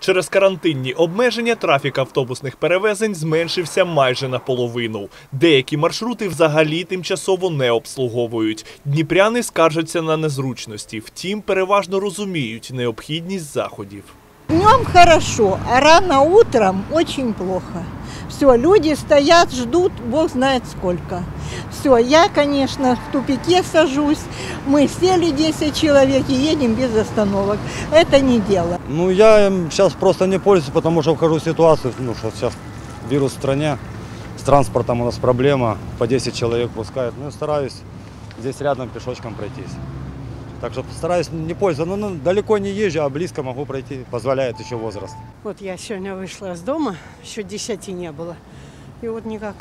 Через карантинні обмеження трафік автобусних перевезень зменшився майже наполовину. Деякі маршрути взагалі тимчасово не обслуговують. Дніпряни скаржаться на незручності, втім переважно розуміють необхідність заходів. Днем хорошо, а рано утром очень плохо. Все, люди стоят, ждут, Бог знает сколько. Все, я, конечно, в тупике сажусь. Мы сели 10 человек и едем без остановок. Это не дело. Ну, я сейчас просто не пользуюсь, потому что вхожу в ситуацию, что сейчас вирус в стране, с транспортом у нас проблема, по 10 человек пускают. Ну, я стараюсь здесь рядом пешочком пройтись. Так что стараюсь не пользоваться, но далеко не езжу, а близко могу пройти, позволяет еще возраст. Вот я сегодня вышла из дома, еще 10 не было, и вот никак.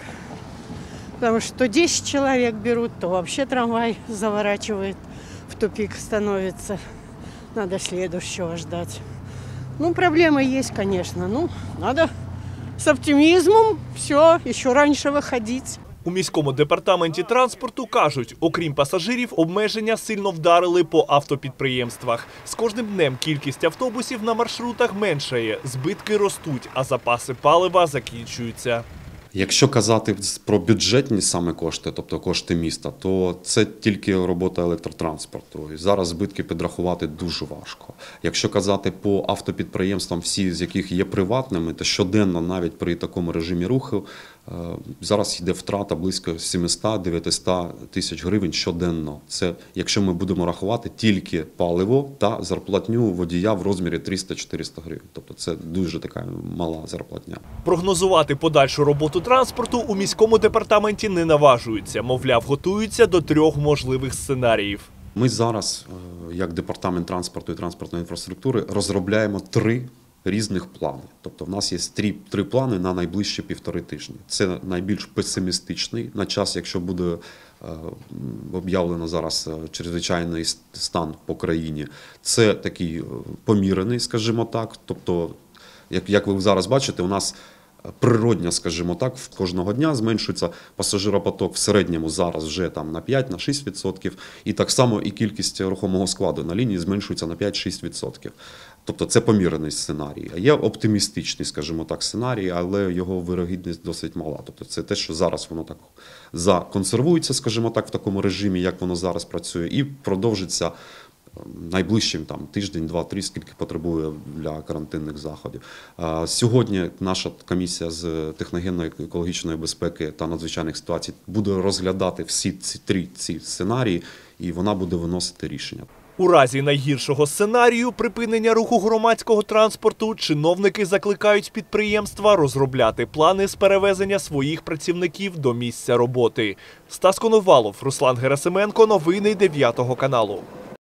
Потому что то 10 человек берут, то вообще трамвай заворачивает, в тупик становится. Надо следующего ждать. Ну, проблемы есть, конечно, ну, надо с оптимизмом все, еще раньше выходить. У міському департаменті транспорту кажуть, окрім пасажирів, обмеження сильно вдарили по автопідприємствах. З кожним днем кількість автобусів на маршрутах меншає, збитки ростуть, а запаси палива закінчуються. Якщо казати про бюджетні саме кошти, тобто кошти міста, то це тільки робота електротранспорту. І зараз збитки підрахувати дуже важко. Якщо казати по автопідприємствам, всі з яких є приватними, то щоденно навіть при такому режимі руху зараз йде втрата близько 700-900 тисяч гривень щоденно. Це якщо ми будемо рахувати тільки паливо та зарплатню водія в розмірі 300-400 гривень. Тобто це дуже така мала зарплатня. Прогнозувати подальшу роботу транспорту у міському департаменті не наважуються. Мовляв, готуються до 3 можливих сценаріїв. Ми зараз, як департамент транспорту і транспортної інфраструктури, розробляємо 3 різних плани. Тобто в нас є 3 плани на найближчі 1,5 тижні. Це найбільш песимістичний на час, якщо буде об'явлено зараз чрезвичайний стан по країні. Це такий помірений, скажімо так. Тобто, як ви зараз бачите, у нас природньо, скажімо так, кожного дня зменшується пасажиропоток в середньому зараз вже там на 5-6%. І так само і кількість рухомого складу на лінії зменшується на 5-6%. Тобто це помірений сценарій. Є оптимістичний, скажімо так, сценарій, але його вирогідність досить мала. Тобто це те, що зараз воно так законсервується, скажімо так, в такому режимі, як воно зараз працює, і продовжиться найближчим тиждень, 2-3, скільки потребує для карантинних заходів. Сьогодні наша комісія з техногенної екологічної безпеки та надзвичайних ситуацій буде розглядати всі ці 3 сценарії, і вона буде виносити рішення. У разі найгіршого сценарію припинення руху громадського транспорту чиновники закликають підприємства розробляти плани з перевезення своїх працівників до місця роботи. Стас Коновалов, Руслан Герасименко, новини 9 каналу.